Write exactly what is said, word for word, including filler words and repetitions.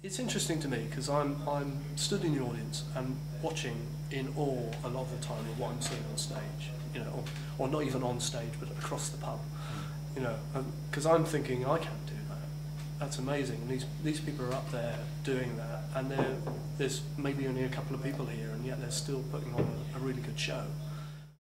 It's interesting to me because I'm I'm stood in the audience and watching in awe a lot of the time of what I'm seeing on stage, you know, or, or not even on stage but across the pub, you know, because I'm thinking I can't do that. That's amazing. And these these people are up there doing that, and there's maybe only a couple of people here, and yet they're still putting on a, a really good show.